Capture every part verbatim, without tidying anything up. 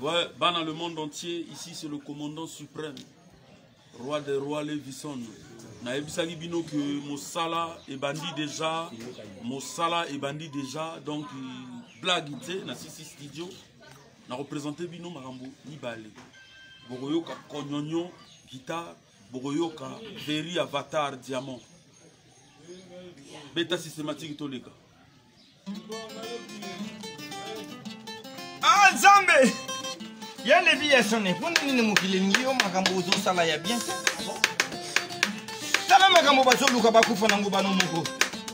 Ouais, bah dans le monde entier, ici c'est le commandant suprême, roi des rois Lévisson. Naebisaki bino que Mosala est bandit déjà, Mosala est bandit déjà, donc blague ité, na sisi studio, na représenté bino marambo ni balé. Boroyoka konyonyo, guitare, Boroyoka, Veri, Avatar, Diamant. Bêta systématique toleka. Ah Zambé! Y'a les billets sonnés. Pour nous, nous filons mieux, makambo zo sala ya bien. Sala makambo bazo luka bakufa na ngubano moko.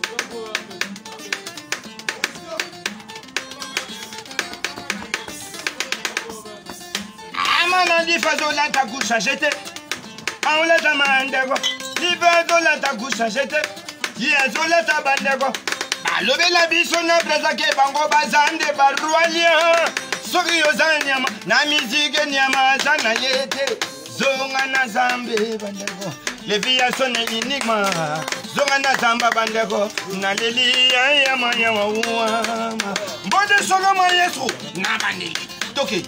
Amana di fazo la ta kusha jete. On la ta mandego. Di fazo la ta kusha jete. Y'a zo la ta bandego. Balobe la biso na prezake bango bazande barualia. Soki ozanyama na musique nyama sana yete zonga na zambe bandeko les filles sont énigma zonga na zamba bandeko na leli ya manya wa mbode soga ma yesu na bandeli toke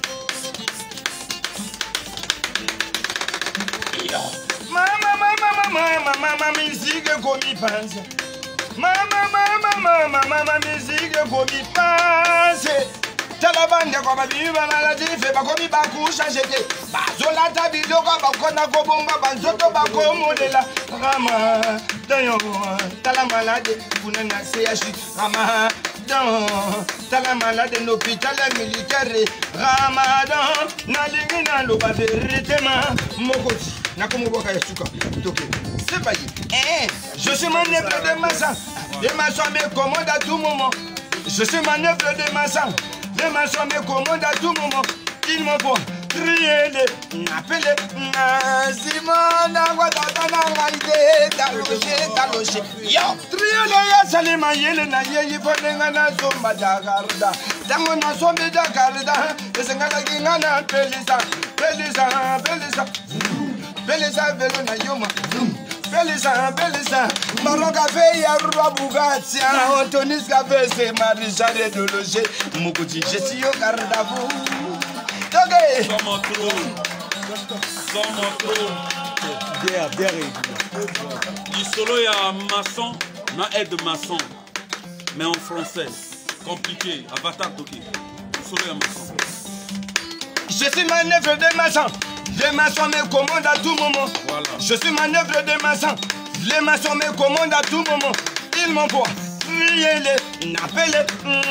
mama mama mama mama musique komi panza mama mama mama mama musique komi panza Talabande kwa babiba na la dife bakomi bakusha jete bazola tabido kwa bakona kobomba banzoto bakomolela rama dayo tala malade kuna na C H rama dayo tala malade no hôpital militaire ramadan na lingina lo ba vérité ma mokoti na komoboka yesuka toke c'est pas eh je suis manœuvre de massa de massa me commande à tout moment je suis manœuvre de massa. Les machins me commandent à tout moment. Ils m'envoient trier les appelés. Simon, Naguatanagaïde, Taloché, Taloché. Yo, trier les Salima Yele, Naye, Fonengana, Zomba, Dagarda. Tangona, Zombi, Dagarda. Et c'est Nagana, Pelisa, Pelisa, Pelisa. Pelisa, Velona, Yoma. Belisa, Belisa, Maroc Café, Yaroua Bougatia, Antonis Café, c'est Marie-Charles de Loger, Moukouti, je suis au Cardabou. Ok! Somme trop, somme trop. Bien, bien réglé. Du solo, il y a maçon, na aide maçon, mais en français, compliqué, avatar toqué. Du solo, il y a maçon. Je suis manœuvre de maçon. Les maçons me commandent à tout moment. Voilà. Je suis manœuvre de maçon. Les maçons me commandent à tout moment. Ils m'envoient. Riez-les, n'appelez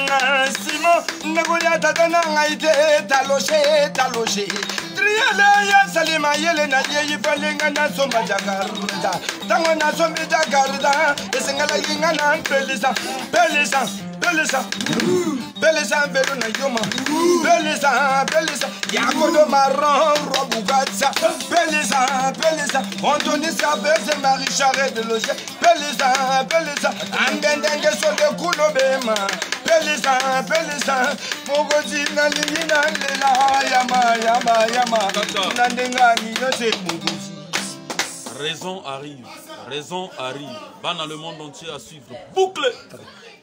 Simon, Nagoya Tatana Haïté, Taloché, Taloché. Triez-les, Salima Yele, Naye, Falengana, Somba Jakarda. Tangana, Sombi Jakarda. Et c'est Ngala Yingana, Pelisa, Pelisa, Pelisa. Pelisa, Belona Yoma. Pelisa, Pelisa. Yakodo Marron, Robugatsa. Pelisa, Pelisa. Antonis Cabez, Marie-Charles de Loger. Pelisa, Pelisa. Ambendenge sur le Koulobema. Pelisa, Pelisa. Mogoti Nalina, Lela, Yama, Yama, Yama. Nandengani, Yose, Mogoti. Raison arrive, raison arrive. Ban dans le monde entier à suivre. Boucle!